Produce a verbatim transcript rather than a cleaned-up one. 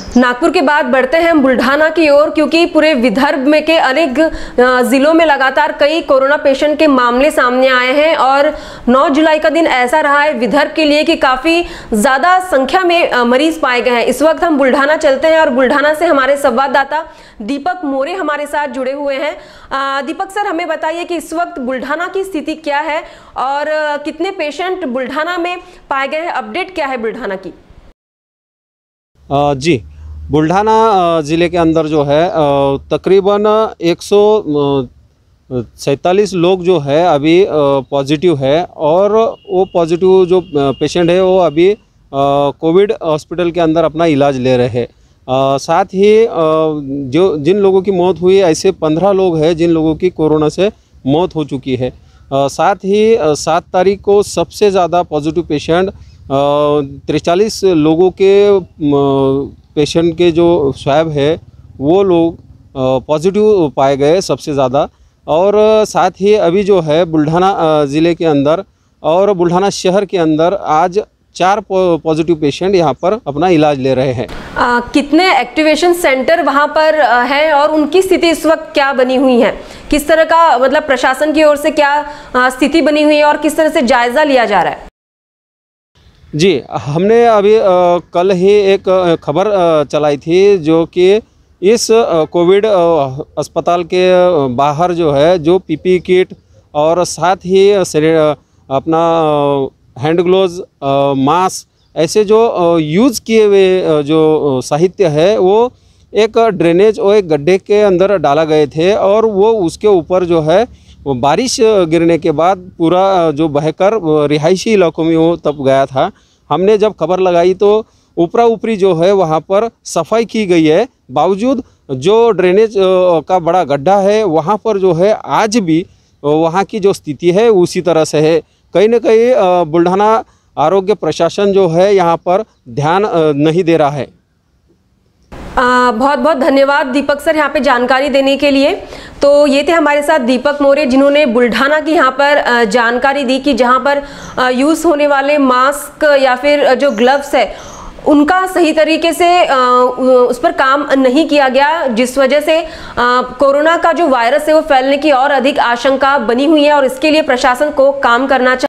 नागपुर के बाद बढ़ते हैं हम बुल्ढाना की ओर, क्योंकि पूरे विदर्भ में के अनेक जिलों में लगातार कई कोरोना पेशेंट के मामले सामने आए हैं और नौ जुलाई का दिन ऐसा रहा है विदर्भ के लिए कि काफी ज्यादा संख्या में मरीज पाए गए हैं। इस वक्त हम बुल्ढाना चलते हैं और बुल्ढाना से हमारे संवाददाता दीपक मोरे हमारे साथ जुड़े हुए हैं। दीपक सर, हमें बताइए कि इस वक्त बुल्ढाना की स्थिति क्या है और कितने पेशेंट बुल्ढाना में पाए गए हैं, अपडेट क्या है बुल्ढाना की? जी, बुल्ढाना ज़िले के अंदर जो है तकरीबन एक सौ सैंतालीस लोग जो है अभी पॉजिटिव है और वो पॉजिटिव जो पेशेंट है वो अभी कोविड हॉस्पिटल के अंदर अपना इलाज ले रहे हैं। साथ ही जो जिन लोगों की मौत हुई ऐसे पंद्रह लोग हैं जिन लोगों की कोरोना से मौत हो चुकी है। साथ ही सात तारीख को सबसे ज़्यादा पॉजिटिव पेशेंट तिरचालीस लोगों के पेशेंट के जो स्वैब है वो लोग पॉजिटिव पाए गए सबसे ज़्यादा। और साथ ही अभी जो है बुल्ढाना ज़िले के अंदर और बुल्ढाना शहर के अंदर आज चार पॉजिटिव पेशेंट यहाँ पर अपना इलाज ले रहे हैं। आ, कितने एक्टिवेशन सेंटर वहाँ पर हैं और उनकी स्थिति इस वक्त क्या बनी हुई है? किस तरह का मतलब प्रशासन की ओर से क्या स्थिति बनी हुई है और किस तरह से जायज़ा लिया जा रहा है? जी, हमने अभी आ, कल ही एक खबर चलाई थी जो कि इस कोविड अस्पताल के बाहर जो है जो पीपी किट और साथ ही अपना हैंड ग्लोव्स, मास्क ऐसे जो यूज़ किए हुए जो साहित्य है वो एक ड्रेनेज और एक गड्ढे के अंदर डाला गए थे और वो उसके ऊपर जो है वो बारिश गिरने के बाद पूरा जो बहकर रिहायशी इलाकों में वो तब गया था। हमने जब खबर लगाई तो ऊपरा ऊपरी जो है वहाँ पर सफाई की गई है, बावजूद जो ड्रेनेज का बड़ा गड्ढा है वहाँ पर जो है आज भी वहाँ की जो स्थिति है उसी तरह से है। कहीं न कहीं बुल्ढाना आरोग्य प्रशासन जो है यहाँ पर ध्यान नहीं दे रहा है। आ, बहुत बहुत धन्यवाद दीपक सर यहाँ पे जानकारी देने के लिए। तो ये थे हमारे साथ दीपक मोरे जिन्होंने बुल्ढाना की यहाँ पर जानकारी दी कि जहाँ पर यूज़ होने वाले मास्क या फिर जो ग्लव्स है उनका सही तरीके से उस पर काम नहीं किया गया, जिस वजह से कोरोना का जो वायरस है वो फैलने की और अधिक आशंका बनी हुई है और इसके लिए प्रशासन को काम करना चाहिए।